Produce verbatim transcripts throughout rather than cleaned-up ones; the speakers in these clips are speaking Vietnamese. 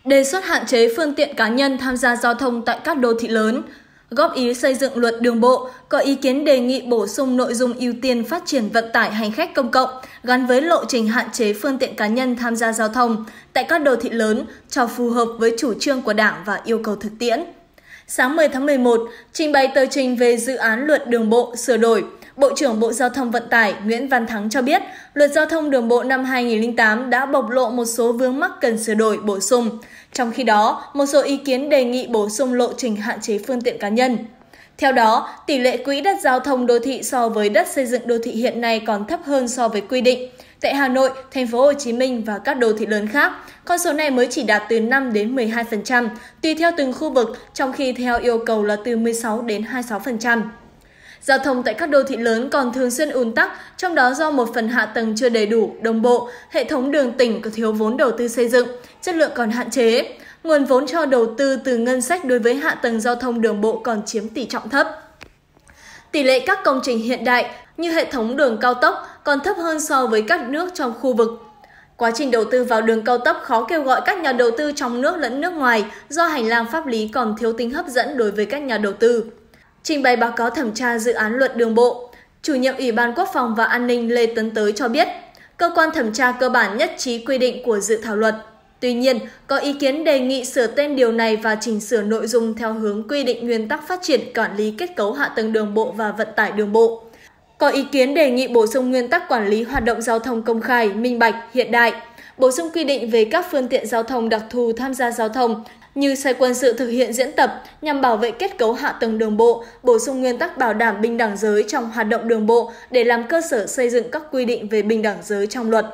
Đề xuất hạn chế phương tiện cá nhân tham gia giao thông tại các đô thị lớn. Góp ý xây dựng luật đường bộ, có ý kiến đề nghị bổ sung nội dung ưu tiên phát triển vận tải hành khách công cộng gắn với lộ trình hạn chế phương tiện cá nhân tham gia giao thông tại các đô thị lớn cho phù hợp với chủ trương của Đảng và yêu cầu thực tiễn. Sáng mười tháng mười một, trình bày tờ trình về dự án luật đường bộ sửa đổi, Bộ trưởng Bộ Giao thông Vận tải Nguyễn Văn Thắng cho biết, Luật Giao thông Đường bộ năm hai nghìn không trăm lẻ tám đã bộc lộ một số vướng mắc cần sửa đổi, bổ sung. Trong khi đó, một số ý kiến đề nghị bổ sung lộ trình hạn chế phương tiện cá nhân. Theo đó, tỷ lệ quỹ đất giao thông đô thị so với đất xây dựng đô thị hiện nay còn thấp hơn so với quy định. Tại Hà Nội, Thành phố Hồ Chí Minh và các đô thị lớn khác, con số này mới chỉ đạt từ năm đến mười hai phần trăm, tùy theo từng khu vực, trong khi theo yêu cầu là từ mười sáu đến hai mươi sáu phần trăm. Giao thông tại các đô thị lớn còn thường xuyên ùn tắc, trong đó do một phần hạ tầng chưa đầy đủ, đồng bộ, hệ thống đường tỉnh có thiếu vốn đầu tư xây dựng, chất lượng còn hạn chế. Nguồn vốn cho đầu tư từ ngân sách đối với hạ tầng giao thông đường bộ còn chiếm tỷ trọng thấp. Tỷ lệ các công trình hiện đại như hệ thống đường cao tốc còn thấp hơn so với các nước trong khu vực. Quá trình đầu tư vào đường cao tốc khó kêu gọi các nhà đầu tư trong nước lẫn nước ngoài do hành lang pháp lý còn thiếu tính hấp dẫn đối với các nhà đầu tư. Trình bày báo cáo thẩm tra dự án luật đường bộ, Chủ nhiệm Ủy ban Quốc phòng và An ninh Lê Tấn Tới cho biết, cơ quan thẩm tra cơ bản nhất trí quy định của dự thảo luật. Tuy nhiên, có ý kiến đề nghị sửa tên điều này và chỉnh sửa nội dung theo hướng quy định nguyên tắc phát triển quản lý kết cấu hạ tầng đường bộ và vận tải đường bộ. Có ý kiến đề nghị bổ sung nguyên tắc quản lý hoạt động giao thông công khai, minh bạch, hiện đại, bổ sung quy định về các phương tiện giao thông đặc thù tham gia giao thông, như xe quân sự thực hiện diễn tập nhằm bảo vệ kết cấu hạ tầng đường bộ, bổ sung nguyên tắc bảo đảm bình đẳng giới trong hoạt động đường bộ để làm cơ sở xây dựng các quy định về bình đẳng giới trong luật.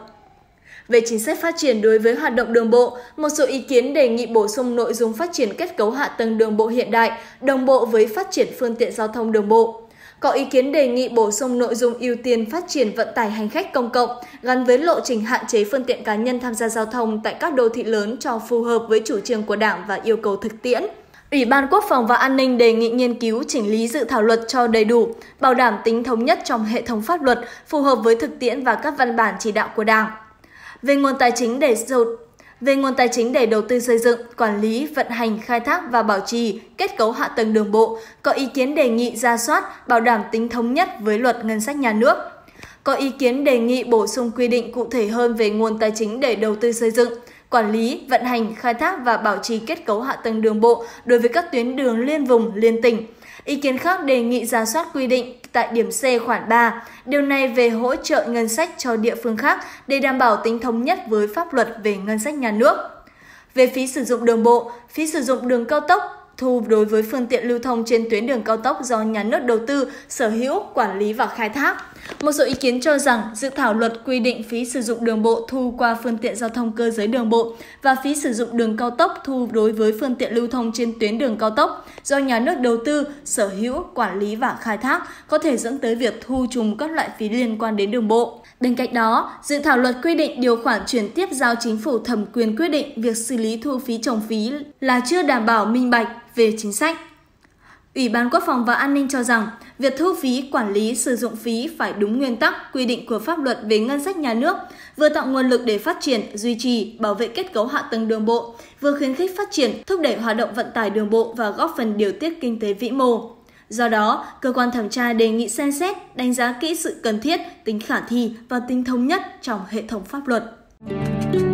Về chính sách phát triển đối với hoạt động đường bộ, một số ý kiến đề nghị bổ sung nội dung phát triển kết cấu hạ tầng đường bộ hiện đại, đồng bộ với phát triển phương tiện giao thông đường bộ. Có ý kiến đề nghị bổ sung nội dung ưu tiên phát triển vận tải hành khách công cộng gắn với lộ trình hạn chế phương tiện cá nhân tham gia giao thông tại các đô thị lớn cho phù hợp với chủ trương của Đảng và yêu cầu thực tiễn. Ủy ban Quốc phòng và An ninh đề nghị nghiên cứu chỉnh lý dự thảo luật cho đầy đủ, bảo đảm tính thống nhất trong hệ thống pháp luật, phù hợp với thực tiễn và các văn bản chỉ đạo của Đảng. Về nguồn tài chính để Về nguồn tài chính để đầu tư xây dựng, quản lý, vận hành, khai thác và bảo trì kết cấu hạ tầng đường bộ, có ý kiến đề nghị rà soát, bảo đảm tính thống nhất với luật ngân sách nhà nước. Có ý kiến đề nghị bổ sung quy định cụ thể hơn về nguồn tài chính để đầu tư xây dựng, quản lý, vận hành, khai thác và bảo trì kết cấu hạ tầng đường bộ đối với các tuyến đường liên vùng, liên tỉnh. Ý kiến khác đề nghị rà soát quy định tại điểm C khoản ba, điều này về hỗ trợ ngân sách cho địa phương khác để đảm bảo tính thống nhất với pháp luật về ngân sách nhà nước. Về phí sử dụng đường bộ, phí sử dụng đường cao tốc thu đối với phương tiện lưu thông trên tuyến đường cao tốc do nhà nước đầu tư, sở hữu, quản lý và khai thác. Một số ý kiến cho rằng dự thảo luật quy định phí sử dụng đường bộ thu qua phương tiện giao thông cơ giới đường bộ và phí sử dụng đường cao tốc thu đối với phương tiện lưu thông trên tuyến đường cao tốc do nhà nước đầu tư, sở hữu, quản lý và khai thác có thể dẫn tới việc thu trùng các loại phí liên quan đến đường bộ. Bên cạnh đó, dự thảo luật quy định điều khoản chuyển tiếp giao chính phủ thẩm quyền quyết định việc xử lý thu phí trồng phí là chưa đảm bảo minh bạch về chính sách. Ủy ban Quốc phòng và An ninh cho rằng, việc thu phí, quản lý, sử dụng phí phải đúng nguyên tắc, quy định của pháp luật về ngân sách nhà nước, vừa tạo nguồn lực để phát triển, duy trì, bảo vệ kết cấu hạ tầng đường bộ, vừa khuyến khích phát triển, thúc đẩy hoạt động vận tải đường bộ và góp phần điều tiết kinh tế vĩ mô. Do đó, cơ quan thẩm tra đề nghị xem xét, đánh giá kỹ sự cần thiết, tính khả thi và tính thống nhất trong hệ thống pháp luật.